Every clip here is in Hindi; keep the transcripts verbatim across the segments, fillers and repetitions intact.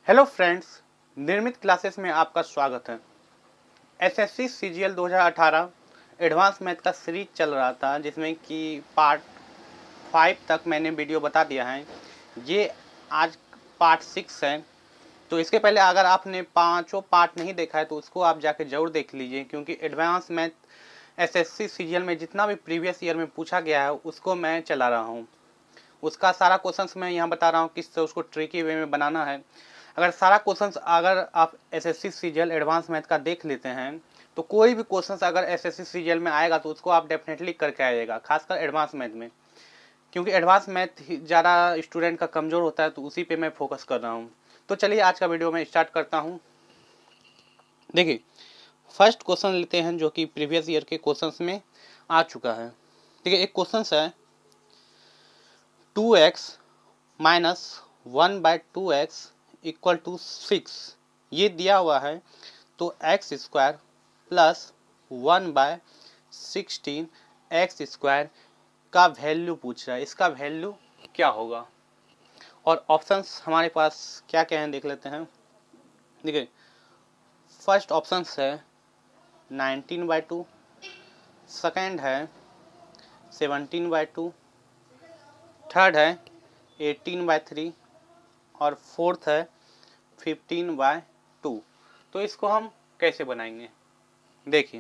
हेलो फ्रेंड्स, निर्मित क्लासेस में आपका स्वागत है। एसएससी सीजीएल दो हज़ार अठारह एडवांस मैथ का सीरीज चल रहा था, जिसमें कि पार्ट फाइव तक मैंने वीडियो बता दिया है। ये आज पार्ट सिक्स है। तो इसके पहले अगर आपने पांचों पार्ट नहीं देखा है तो उसको आप जाके जरूर देख लीजिए, क्योंकि एडवांस मैथ एसएससी सीजीएल में जितना भी प्रीवियस ईयर में पूछा गया है उसको मैं चला रहा हूँ। उसका सारा क्वेश्चंस मैं यहाँ बता रहा हूँ किससे उसको ट्रिकी वे में बनाना है। अगर सारा क्वेश्चंस अगर आप एसएससी सीजीएल एडवांस मैथ का देख लेते हैं तो कोई भी क्वेश्चंस अगर एसएससी सीजीएल में आएगा तो उसको आप डेफिनेटली करके आइएगा, खासकर एडवांस मैथ में, क्योंकि एडवांस मैथ ज़्यादा स्टूडेंट का कमज़ोर होता है, तो उसी पे मैं फोकस कर रहा हूँ। तो चलिए आज का वीडियो मैं स्टार्ट करता हूँ। देखिए, फर्स्ट क्वेश्चन लेते हैं जो कि प्रीवियस ईयर के क्वेश्चंस में आ चुका है। ठीक है, एक क्वेश्चन है two x minus one by two x equal to six, ये दिया हुआ है। तो x square plus one by sixteen x square का वैल्यू पूछ रहा है, इसका वैल्यू क्या होगा। और ऑप्शंस हमारे पास क्या क्या हैं देख लेते हैं। देखिए, फर्स्ट ऑप्शन है नाइनटीन बाई टू, सेकेंड है सेवनटीन बाई टू, थर्ड है एटीन बाई थ्री और फोर्थ है फिफ्टीन बाय टू। तो इसको हम कैसे बनाएंगे, देखिए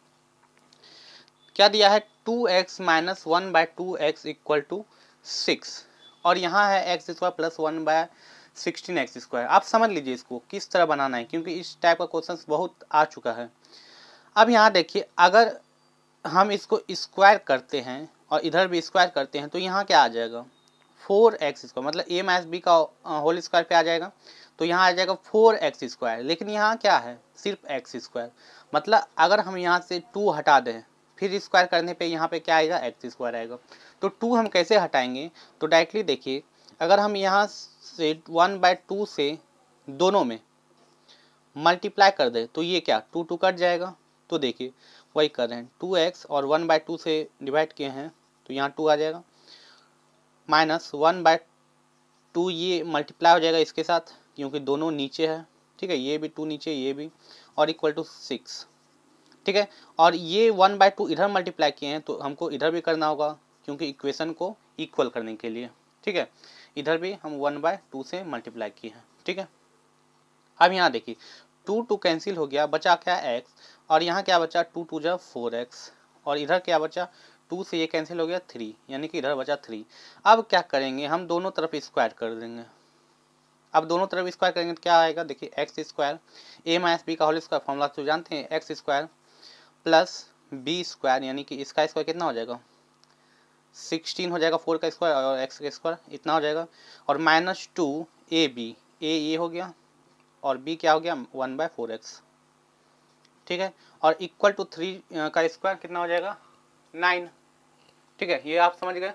क्या दिया है, two x minus one by two x equal to six, और यहाँ है x square plus one by sixteen x square. आप समझ लीजिए इसको किस तरह बनाना है, क्योंकि इस टाइप का क्वेश्चन बहुत आ चुका है। अब यहाँ देखिए, अगर हम इसको स्क्वायर करते हैं और इधर भी स्क्वायर करते हैं तो यहाँ क्या आ जाएगा, फोर एक्स स्क्वायर, मतलब ए माइनस बी का होल स्क्वायर पे आ जाएगा। तो यहाँ आ जाएगा फोर एक्स स्क्वायर, लेकिन यहाँ क्या है, सिर्फ एक्स स्क्वायर। मतलब अगर हम यहाँ से टू हटा दें फिर स्क्वायर करने पे यहाँ पे क्या आएगा, एक्स स्क्वायर आएगा। तो टू हम कैसे हटाएंगे, तो डायरेक्टली देखिए, अगर हम यहाँ से वन बाई टू से दोनों में मल्टीप्लाई कर दें तो ये क्या, टू टू कट जाएगा। तो देखिए वही कर रहे हैं, टू एक्स और वन बाई टू से डिवाइड किए हैं तो यहाँ टू आ जाएगा, माइनस वन बाई टू ये मल्टीप्लाई हो जाएगा इसके साथ क्योंकि दोनों नीचे है। ठीक है, ये भी टू नीचे, ये भी, और इक्वल टू सिक्स। ठीक है, और ये वन बाई टू इधर मल्टीप्लाई किए हैं तो हमको इधर भी करना होगा क्योंकि इक्वेशन को इक्वल करने के लिए। ठीक है, इधर भी हम वन बाय टू से मल्टीप्लाई किए हैं। ठीक है, अब यहाँ देखिए टू टू कैंसिल हो गया, बचा क्या, एक्स, और यहाँ क्या बचा, टू टू जा फोर एक्स, और इधर क्या बचा, टू से ये कैंसिल हो गया थ्री, यानी कि इधर बचा थ्री। अब क्या करेंगे, हम दोनों तरफ स्क्वायर कर देंगे। अब दोनों तरफ स्क्वायर करेंगे तो क्या आएगा, देखिए x square, a minus b का होल स्क्वायर फॉर्मूला तो जानते हैं, x square plus b square, यानी कि इसका स्क्वायर कितना हो जाएगा, सिक्सटीन हो जाएगा, फोर का स्क्वायर और एक्स का स्क्वायर इतना हो जाएगा, और minus two a b, a ये हो गया और बी क्या हो गया, वन बाय फोर एक्स। ठीक है, और इक्वल टू थ्री का स्क्वायर कितना हो जाएगा, नाइन। ठीक है, ये आप समझ गए।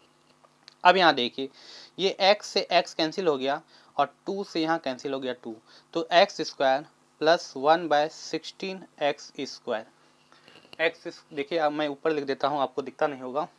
अब यहाँ देखिए, ये x से x कैंसिल हो गया और टू से यहाँ कैंसिल हो गया टू, तो x square plus one by sixteen x square. X देखिए, अब मैं ऊपर लिख देता हूँ, आपको दिखता नहीं होगा।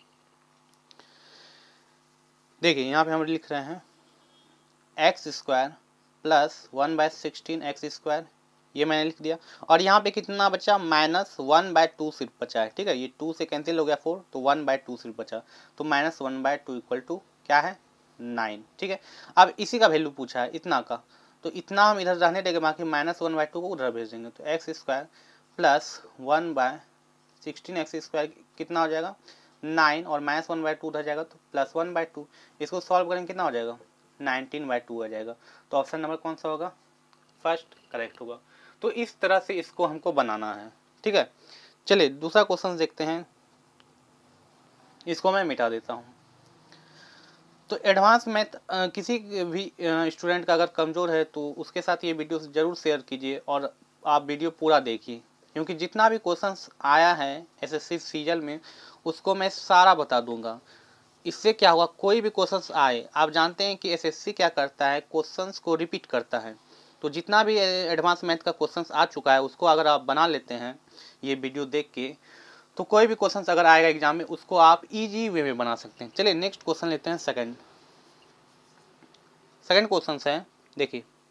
देखिए यहाँ पे हम लिख रहे हैं x square plus one by sixteen x square, ये मैंने लिख दिया। और यहाँ पे कितना बचा, माइनस वन बाय टू सिर्फ बचा है। ठीक है, ये टू से कैंसिल हो गया फोर, तो वन बाय टू सिर्फ बचा, तो minus one by two equal to क्या है, नाइन। ठीक है, अब इसी का वैल्यू पूछा है इतना का, तो इतना हम इधर रहने देंगे, बाकी माइनस वन बाय टू को उधर भेज देंगे। तो x square plus one by sixteen x square कितना हो जाएगा, नाइन, और माइनस वन बाय टू उधर जाएगा तो प्लस वन बाय टू। इसको सॉल्व करेंगे कितना हो जाएगा, नाइनटीन बाय टू आ जाएगा। तो ऑप्शन नंबर कौन सा होगा, फर्स्ट करेक्ट होगा। तो इस तरह से इसको हमको बनाना है। ठीक है, चलिए दूसरा क्वेश्चन देखते हैं, इसको मैं मिटा देता हूँ। तो एडवांस मैथ किसी भी स्टूडेंट का अगर कमज़ोर है तो उसके साथ ये वीडियो ज़रूर शेयर कीजिए और आप वीडियो पूरा देखिए, क्योंकि जितना भी क्वेश्चंस आया है एसएससी सीजीएल में उसको मैं सारा बता दूंगा। इससे क्या हुआ, कोई भी क्वेश्चंस आए, आप जानते हैं कि एसएससी क्या करता है, क्वेश्चंस को रिपीट करता है। तो जितना भी एडवांस मैथ का क्वेश्चंस आ चुका है उसको अगर आप बना लेते हैं ये वीडियो देख के, तो कोई भी क्वेश्चंस अगर आएगा एग्जाम में उसको आप इजी वे में बना सकते हैं। चलिए नेक्स्ट क्वेश्चन लेते हैं, सेकंड सेकंड क्वेश्चन है। देखिए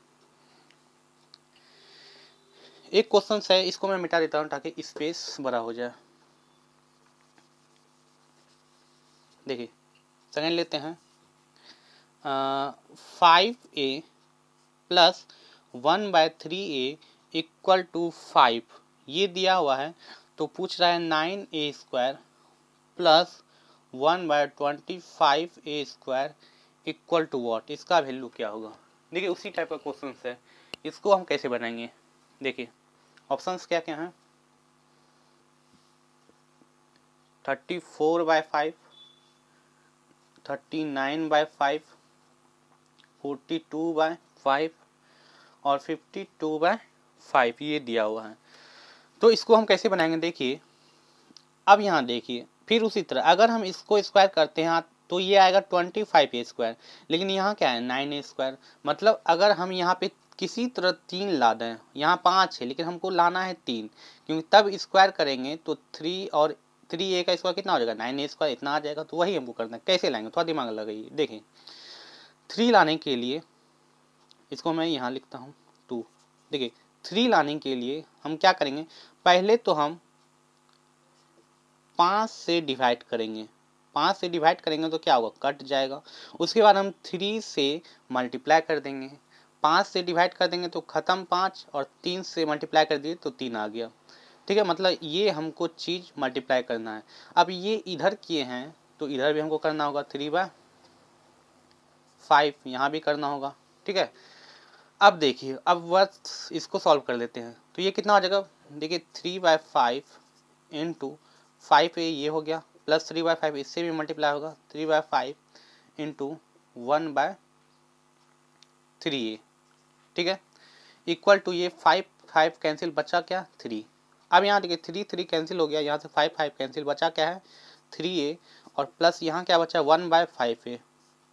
एक क्वेश्चन है, इसको मैं मिटा देता हूँ ताकि स्पेस बड़ा हो जाए। देखिए सेकेंड लेते हैं, five a plus one by three a equal to five, ये दिया हुआ है। तो पूछ रहा है nine a square plus one by twenty five a square equal to what, इसका वैल्यू क्या होगा। देखिए उसी टाइप का क्वेश्चन है, इसको हम कैसे बनाएंगे। देखिए ऑप्शंस क्या क्या हैं, thirty four by five, thirty nine by five, forty two by five और फिफ्टी टू बाय फाइव, ये दिया हुआ है। तो इसको हम कैसे बनाएंगे, देखिए अब यहाँ देखिए फिर उसी तरह अगर हम इसको स्क्वायर करते हैं तो ये आएगा ट्वेंटी फाइव ए स्क्वायर, लेकिन यहाँ क्या है नाइन ए स्क्वायर। मतलब अगर हम यहाँ पे किसी तरह तीन ला दें, यहाँ पाँच है लेकिन हमको लाना है तीन, क्योंकि तब स्क्वायर करेंगे तो थ्री और थ्री ए का स्क्वायर कितना हो जाएगा, नाइन ए स्क्वायर इतना आ जाएगा। तो वही हमको करना है, कैसे लाएंगे थोड़ा दिमाग लगाइए। देखिए थ्री लाने के लिए इसको मैं यहाँ लिखता हूँ टू। देखिए थ्री लाने के लिए हम क्या करेंगे, पहले तो हम पाँच से डिवाइड करेंगे, पाँच से डिवाइड करेंगे तो क्या होगा, कट जाएगा। उसके बाद हम थ्री से मल्टीप्लाई कर देंगे, पाँच से डिवाइड कर देंगे तो ख़त्म पाँच, और तीन से मल्टीप्लाई कर दिए तो तीन आ गया। ठीक है, मतलब ये हमको चीज़ मल्टीप्लाई करना है। अब ये इधर किए हैं तो इधर भी हमको करना होगा, थ्री बाय फाइव यहाँ भी करना होगा। ठीक है, अब देखिए अब बस इसको सॉल्व कर लेते हैं। तो ये कितना हो जाएगा, देखिए three by five into five a ये हो गया, प्लस थ्री बाय फाइव इससे भी मल्टीप्लाई होगा, three by five into one by three a. ठीक है, इक्वल टू ये फाइव फाइव कैंसिल, बचा क्या थ्री। अब यहाँ देखिए थ्री थ्री कैंसिल हो गया, यहाँ से फाइव फाइव कैंसिल, बचा क्या है थ्री ए, और प्लस यहाँ क्या बचा one by five a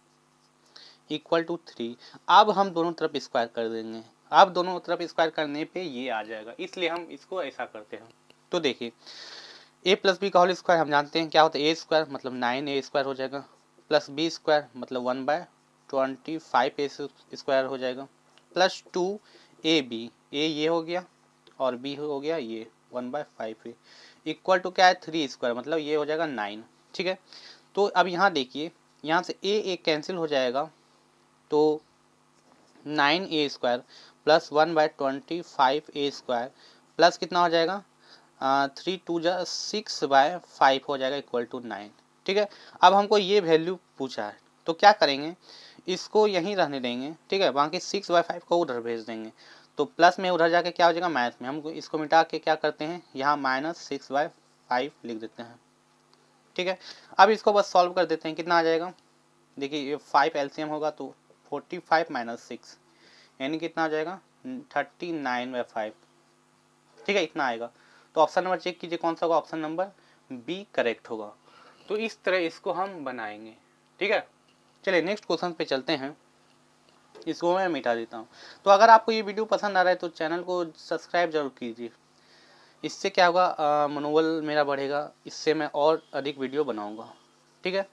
equal to three. अब हम दोनों तरफ स्क्वायर कर देंगे, अब दोनों तरफ स्क्वायर करने पे ये आ जाएगा, इसलिए हम इसको ऐसा करते हैं। तो देखिए ए प्लस बी का होल स्क्वायर हम जानते हैं क्या होता है, ए स्क्वायर मतलब नाइन ए स्क्वायर हो जाएगा, प्लस बी स्क्वायर मतलब one by twenty five a square हो जाएगा, plus two a b, a ये हो गया और बी हो गया ये one by five a, equal to क्या है थ्री स्क्वायर मतलब ये हो जाएगा नाइन। ठीक है, तो अब यहाँ देखिए यहाँ से ए ए कैंसिल हो जाएगा, तो nine a square plus one by twenty five a square plus कितना हो जाएगा थ्री टू जा सिक्स बाय फाइव हो जाएगा इक्वल टू नाइन। ठीक है, अब हमको ये वैल्यू पूछा है तो क्या करेंगे, इसको यहीं रहने देंगे। ठीक है, बाकी सिक्स बाय फाइव को उधर भेज देंगे, तो प्लस में उधर जाके क्या हो जाएगा मैथ में, हम इसको मिटा के क्या करते हैं यहाँ माइनस सिक्स बाय फाइव लिख देते हैं। ठीक है, अब इसको बस सॉल्व कर देते हैं, कितना आ जाएगा, देखिए ये फाइव एलसीएम होगा तो फोर्टी फाइव माइनस सिक्स यानी कितना आ जाएगा थर्टी नाइन बाई फाइव। ठीक है, इतना आएगा। तो ऑप्शन नंबर चेक कीजिए कौन सा होगा, ऑप्शन नंबर बी करेक्ट होगा। तो इस तरह इसको हम बनाएंगे। ठीक है, चलिए नेक्स्ट क्वेश्चन पे चलते हैं, इसको मैं मिटा देता हूँ। तो अगर आपको ये वीडियो पसंद आ रहा है तो चैनल को सब्सक्राइब जरूर कीजिए, इससे क्या होगा मनोबल मेरा बढ़ेगा, इससे मैं और अधिक वीडियो बनाऊँगा। ठीक है,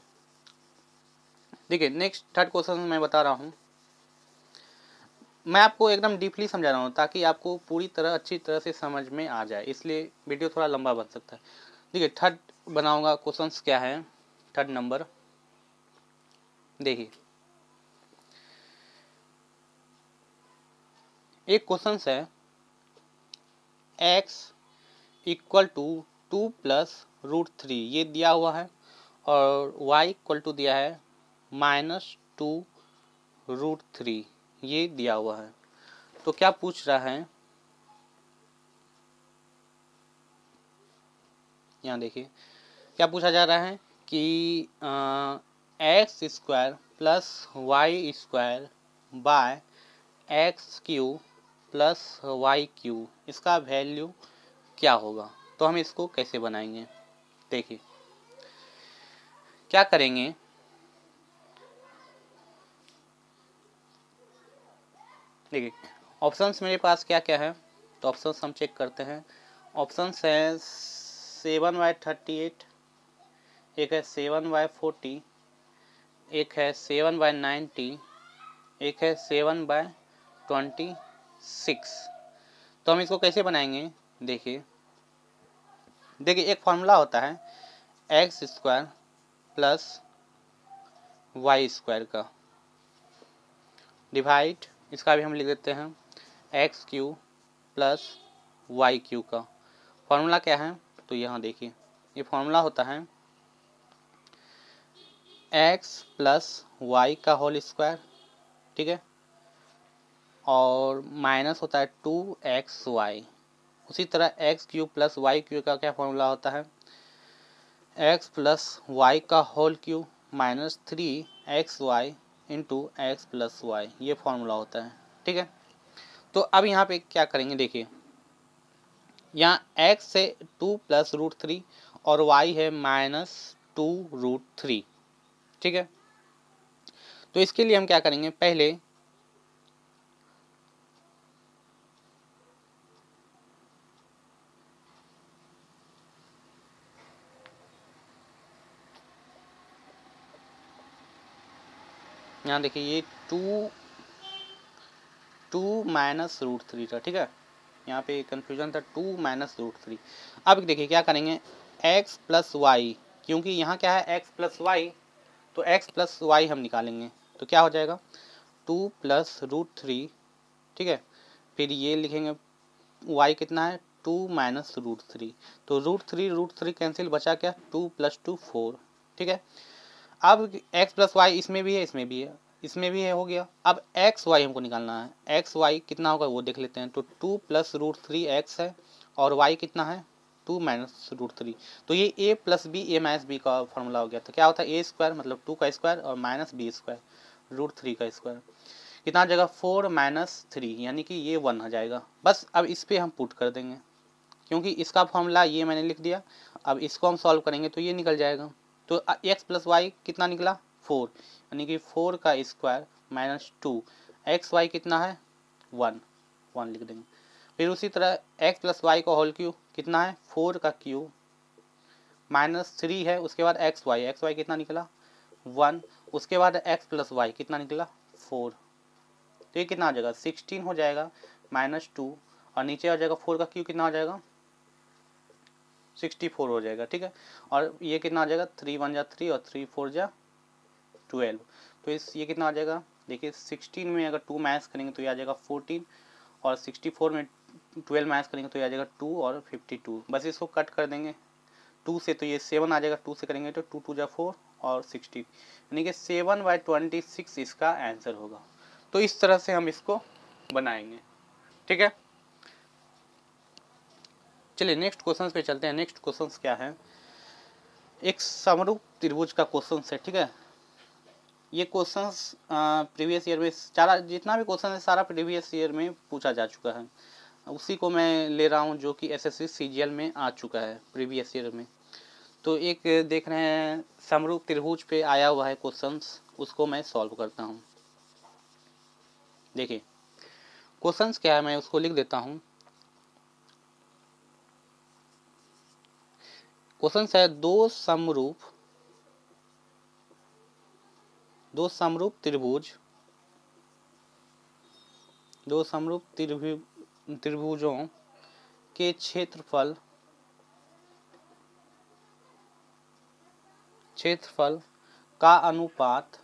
देखिए नेक्स्ट थर्ड क्वेश्चन मैं बता रहा हूँ, मैं आपको एकदम डीपली समझा रहा हूँ ताकि आपको पूरी तरह अच्छी तरह से समझ में आ जाए, इसलिए वीडियो थोड़ा लंबा बन सकता है। देखिए थर्ड बनाऊंगा, क्वेश्चंस क्या है थर्ड नंबर, देखिए एक क्वेश्चन है x equal to two plus root three ये दिया हुआ है, और y इक्वल टू दिया है माइनस टू रूट थ्री ये दिया हुआ है। तो क्या पूछ रहा है, यहाँ देखिए क्या पूछा जा रहा है कि x square plus y square by x cube plus y cube इसका वैल्यू क्या होगा। तो हम इसको कैसे बनाएंगे, देखिए क्या करेंगे, देखिए ऑप्शंस मेरे पास क्या क्या है, तो ऑप्शंस हम चेक करते हैं। ऑप्शंस हैं सेवन बाय थर्टी एट, एक है सेवन बाय फोर्टी, एक है सेवन बाय नाइन्टी, एक है सेवन बाय ट्वेंटी सिक्स। तो हम इसको कैसे बनाएंगे, देखिए देखिए एक फॉर्मूला होता है x square plus y square का, डिवाइड इसका भी हम लिख देते हैं x cube plus y cube का। फॉर्मूला क्या है, तो यहाँ देखिए ये फॉर्मूला होता है एक्स प्लस वाई का होल स्क्वायर, ठीक है, और माइनस होता है टू एक्स वाई। उसी तरह x cube plus y cube का क्या फॉर्मूला होता है, एक्स प्लस वाई का whole cube minus three x y into x plus y, ये फॉर्मूला होता है, ठीक है। तो अब यहाँ पे क्या करेंगे, देखिए यहाँ x है टू प्लस रूट थ्री और y है माइनस टू रूट थ्री, ठीक है। तो इसके लिए हम क्या करेंगे, पहले यहाँ देखिए ये two two minus root three था, ठीक है, यहाँ पे कंफ्यूजन था टू माइनस रूट थ्री। अब देखिए क्या करेंगे x प्लस वाई, क्योंकि यहाँ क्या है x प्लस वाई, तो x प्लस वाई हम निकालेंगे तो क्या हो जाएगा टू प्लस रूट थ्री, ठीक है, फिर ये लिखेंगे y कितना है टू माइनस रूट थ्री, तो root three root three cancel, बचा क्या टू प्लस टू फोर, ठीक है। अब x प्लस वाई इसमें भी है इसमें भी है इसमें भी है, हो गया। अब एक्स वाई हमको निकालना है, एक्स वाई कितना होगा वो देख लेते हैं। तो two plus root three x है और वाई कितना है टू माइनस रूट थ्री, तो ये a plus b a minus b का फॉर्मूला हो गया। तो क्या होता है ए स्क्वायर मतलब टू का स्क्वायर और minus b square root three का स्क्वायर, कितना आ जाएगा फोर माइनस थ्री, यानी कि ये वन आ जाएगा। बस अब इस पर हम पुट कर देंगे, क्योंकि इसका फॉर्मूला ये मैंने लिख दिया। अब इसको हम सॉल्व करेंगे तो ये निकल जाएगा। तो एक्स प्लस वाई कितना निकला फोर, यानी कि फोर का square minus two, x y कितना है वन, वन लिख देंगे। फिर उसी तरह एक्स प्लस वाई का होल क्यू कितना है फोर का क्यू माइनस थ्री है, उसके बाद एक्स वाई, एक्स वाई कितना निकला वन, उसके बाद एक्स प्लस वाई कितना निकला फोर, तो ये कितना आ जाएगा सिक्सटीन हो जाएगा माइनस टू, और नीचे आ जाएगा फोर का क्यू कितना आ जाएगा सिक्सटी फोर हो जाएगा, ठीक है। और ये कितना आ जाएगा थ्री वन जा थ्री और थ्री फोर जा ट्वेल्व, तो इस ये कितना आ जाएगा देखिए सिक्सटीन में अगर टू माइनस करेंगे तो ये आ जाएगा फोर्टीन, और सिक्सटी फोर में ट्वेल्व माइनस करेंगे तो ये आ जाएगा टू और फिफ्टी टू। बस इसको कट कर देंगे टू से, तो ये सेवन आ जाएगा, टू से करेंगे तो टू टू जा फोर और सिक्सटी, यानी कि सेवन बाई ट्वेंटी सिक्स इसका आंसर होगा। तो इस तरह से हम इसको बनाएंगे, ठीक है। चलिए नेक्स्ट क्वेश्चन पे चलते हैं। नेक्स्ट क्वेश्चन क्या है, एक समरूप त्रिभुज का क्वेश्चन है, ठीक है। ये क्वेश्चंस प्रीवियस ईयर में सारा जितना भी क्वेश्चन है सारा प्रीवियस ईयर में पूछा जा चुका है, उसी को मैं ले रहा हूँ जो कि एसएससी सीजीएल में आ चुका है प्रीवियस ईयर में। तो एक देख रहे हैं समरूप त्रिभुज पे आया हुआ है क्वेश्चंस, उसको मैं सॉल्व करता हूँ। देखिए क्वेश्चंस क्या है मैं उसको लिख देता हूँ। क्वेश्चंस है दो समरूप दो समरूप त्रिभुज दो समरूप त्रिभुज त्रिभुजों के क्षेत्रफल क्षेत्रफल का अनुपात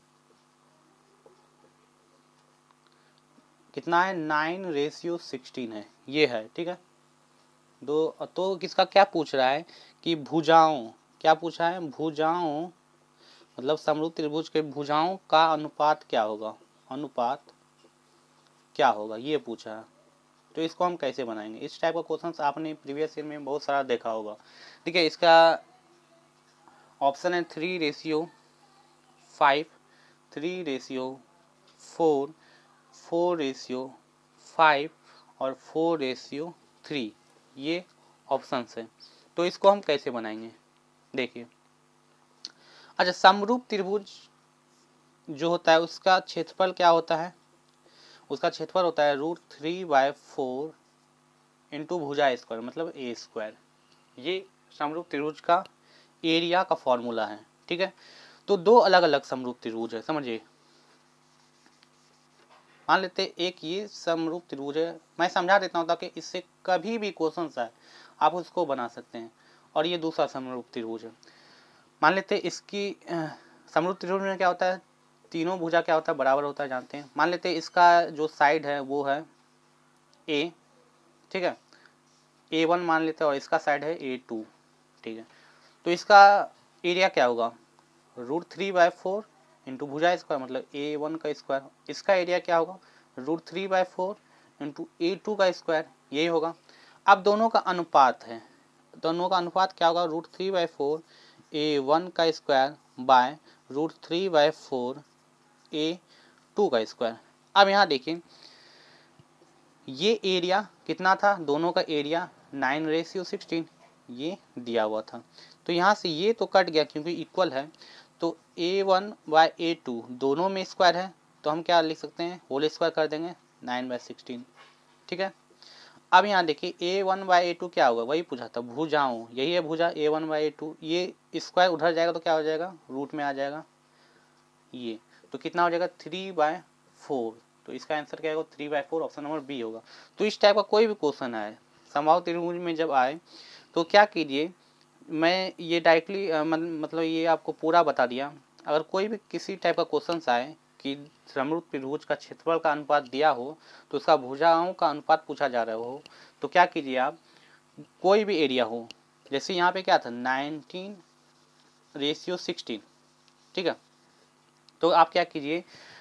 कितना है नाइन रेशियो सिक्सटीन है, ये है, ठीक है। दो तो किसका क्या पूछ रहा है कि भुजाओं, क्या पूछा है भुजाओं मतलब समरूप त्रिभुज के भुजाओं का अनुपात क्या होगा, अनुपात क्या होगा ये पूछा है। तो इसको हम कैसे बनाएंगे, इस टाइप का क्वेश्चन आपने प्रीवियस ईयर में बहुत सारा देखा होगा। ठीक है, इसका ऑप्शन है three ratio five, three ratio four, four ratio five और फोर रेशियो थ्री, ये ऑप्शंस है। तो इसको हम कैसे बनाएंगे देखिए। अच्छा, समरूप त्रिभुज जो होता है उसका क्षेत्रफल क्या होता है, उसका क्षेत्रफल होता है root three by four into भुजा स्क्वायर मतलब ए स्क्वायर। ये समरूप त्रिभुज का एरिया का फॉर्मूला है, ठीक है। तो दो अलग अलग समरूप त्रिभुज है, समझिए। मान लेते एक ये समरूप त्रिभुज है, मैं समझा देता हूँ ताकि इससे कभी भी क्वेश्चन आए आप उसको बना सकते हैं। और ये दूसरा समरूप त्रिभुज है। मान लेते इसकी समरूप त्रिभुज में क्या होता है, तीनों भुजा क्या होता है, बराबर होता है, जानते हैं। मान लेते इसका जो साइड है वो है ए, ठीक है, ए वन मान लेते हैं, और इसका साइड है ए टू, ठीक है। तो इसका एरिया क्या होगा, root three by four into भुजा स्क्वायर, मतलब ए वन का स्क्वायर। इसका एरिया क्या होगा, root three by four into a two का स्क्वायर, यही होगा। अब दोनों का अनुपात है, दोनों का अनुपात क्या होगा, root three by four a one का square by root three by four a two का स्क्वायर। अब यहाँ देखिए ये एरिया कितना था, दोनों का एरिया नाइन रेशियो सिक्सटीन ये दिया हुआ था। तो यहाँ से ये तो कट गया क्योंकि इक्वल है। तो a one by a two दोनों में स्क्वायर है, तो हम क्या लिख सकते हैं, होल स्क्वायर कर देंगे नाइन बाय सिक्सटीन, ठीक है। अब यहाँ देखिए a one by a two क्या होगा, वही पूछा था, भुजाओं, यही है भुजा a one by a two. ये स्क्वायर उधर जाएगा तो क्या हो जाएगा, रूट में आ जाएगा ये, तो कितना हो जाएगा थ्री बाय फोर। तो इसका आंसर क्या होगा, three by four, option number B होगा। तो इस टाइप का कोई भी क्वेश्चन आए समबाहु त्रिभुज में जब आए तो क्या कीजिए, मैं ये डायरेक्टली मतलब ये आपको पूरा बता दिया। अगर कोई भी किसी टाइप का क्वेश्चन आए कि समरूप त्रिभुज का क्षेत्रफल का अनुपात दिया हो तो उसका भुजाओं का अनुपात पूछा जा रहा हो, तो क्या कीजिए आप, कोई भी एरिया हो, जैसे यहाँ पे क्या था नाइनटीन रेशियो सिक्सटीन, ठीक है। तो आप क्या कीजिए,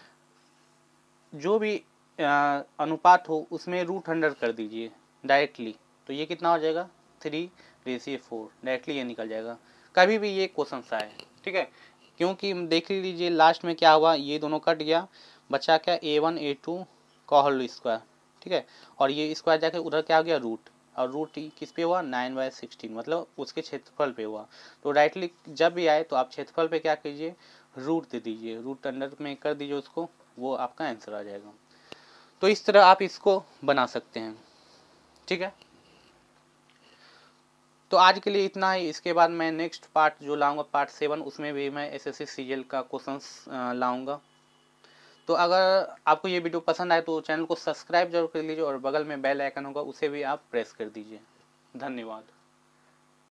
जो भी आ, अनुपात हो उसमें रूट हंड्रेड कर दीजिए डायरेक्टली, तो ये कितना हो जाएगा थ्री रेशियो फोर, डायरेक्टली ये निकल जाएगा कभी भी ये क्वेश्चन आए, ठीक है। क्योंकि देख लीजिए लास्ट में क्या हुआ, ये दोनों कट गया, बचा क्या ए वन ए टू का होल स्क्वायर, ठीक है। और ये स्क्वायर जाके उधर क्या हो गया रूट, और रूट किस पे हुआ नाइन बाय सिक्सटीन, मतलब उसके क्षेत्रफल पे हुआ। तो डायरेक्टली जब भी आए तो आप क्षेत्रफल पे क्या कीजिए, रूट दे दीजिए, रूट अंडर में कर दीजिए उसको, वो आपका आंसर आ जाएगा। तो इस तरह आप इसको बना सकते हैं, ठीक है। तो आज के लिए इतना ही। इसके बाद मैं नेक्स्ट पार्ट जो लाऊंगा पार्ट सेवन, उसमें भी मैं एसएससी सीजीएल का क्वेश्चंस लाऊंगा। तो अगर आपको ये वीडियो पसंद आए तो चैनल को सब्सक्राइब जरूर कर लीजिए, और बगल में बेल आइकन होगा उसे भी आप प्रेस कर दीजिए। धन्यवाद।